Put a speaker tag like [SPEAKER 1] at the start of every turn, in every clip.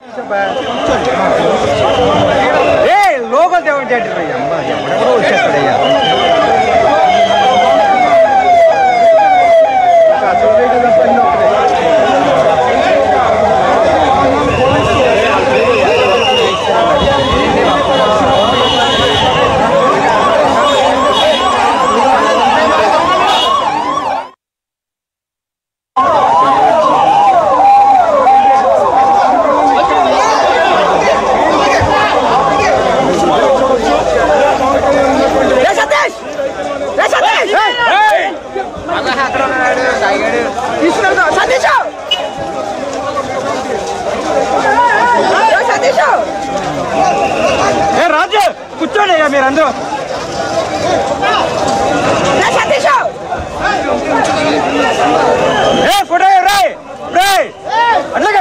[SPEAKER 1] Local దేవుడు theatre అయ్యా ఎవడెవడో వచ్చేస్తాడయ్యా. రాజు కూర్చోండి మీరందరూ. ఫోటో రాయ్ రాయ్ అట్లాగా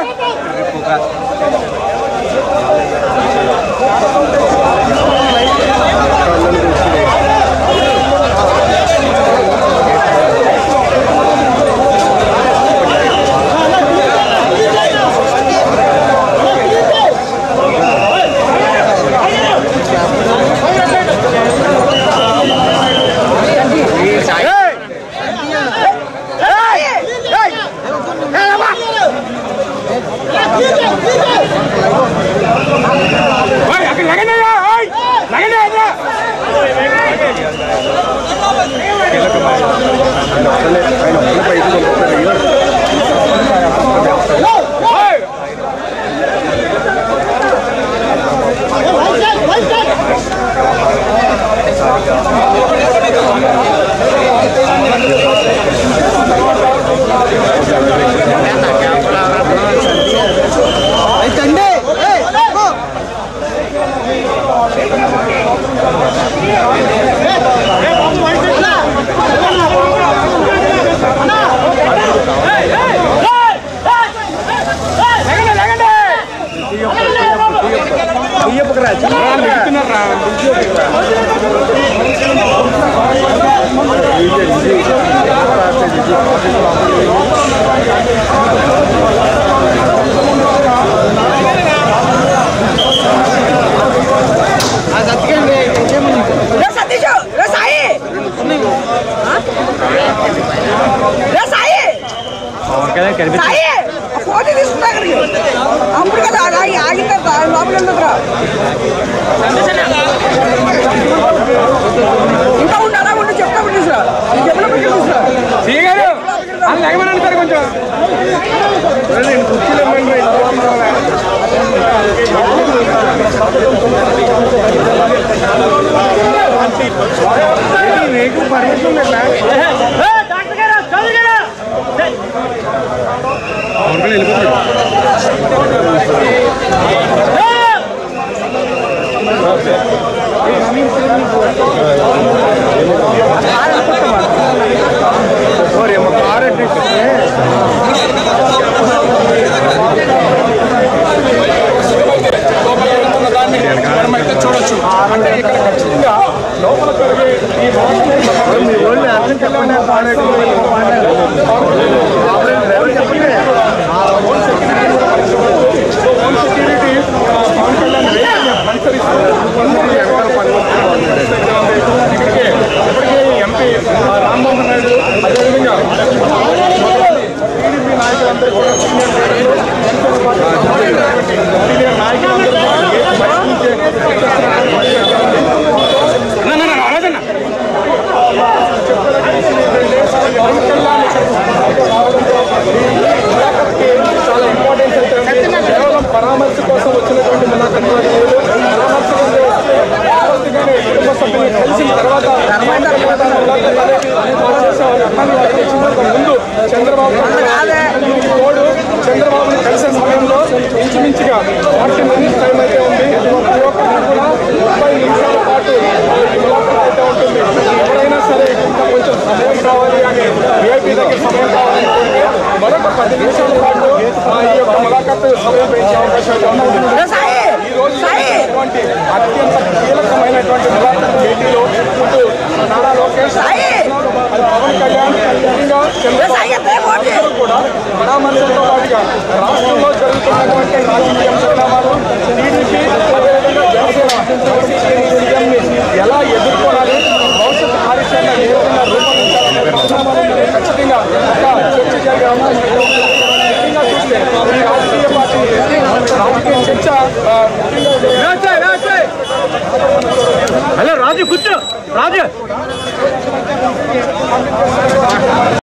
[SPEAKER 1] అప్పుడు కదా ఆగిన లోపల ఇంకా ఉండాలా ఉండి చెప్తా సార్ కొంచెం చూడొచ్చు. అంటే ఇక్కడ ఖచ్చితంగా లోపల ఎంపీ రామ్మోహన్ నాయుడు అదేవిధంగా టీడీపీ నాయకులందరూ కూడా సీనియర్ నాయకులందరూ చాలా ఇంపార్టెన్స్ అయితే కేవలం పరామర్శ కోసం వచ్చినటువంటి కుటుంబ సభ్యులు కలిసిన తర్వాత ముందు చంద్రబాబుని కలిసే సమయంలో ఇంచుమించుగా 40 minutes టైం అయితే ఉంది. ప్రతి ఒక్కరికి కూడా 30 నిమిషాల పాటు అయితే ఉంటుంది. ఎవరైనా సరే ఇంకా కొంచెం సమయం కావాలి అని విఐపీ దగ్గర సమయం కావాలనుకుంటే మరొక 10 నిమిషాల పాటు ఈ యొక్క ములాఖాత్ సమయం పెంచే అవకాశాలు ఉన్నాయి. ఈ రోజు అత్యంత కీలకమైనటువంటి ములాఖాత్ భేటీలో ఇటు నారా లోకేష్, పవన్ కళ్యాణ్, ముఖ్యంగా చంద్రబాబు కూడా పరామర్శతో పాటుగా రాష్ట్రంలో జరుగుతున్నటువంటి రాజకీయ ఎలా ఎదుర్కోవాలి, భవిష్యత్తు కార్యాచరణ ఏ విధంగా రూపొందించాలనే ఖచ్చితంగా ఒక చర్చ జరిగే అవకాశం ముఖ్యంగా చూస్తే ఈ రాజకీయ పార్టీ రాజకీయ చర్చ
[SPEAKER 2] హలో రాజు కూర్చో రాజు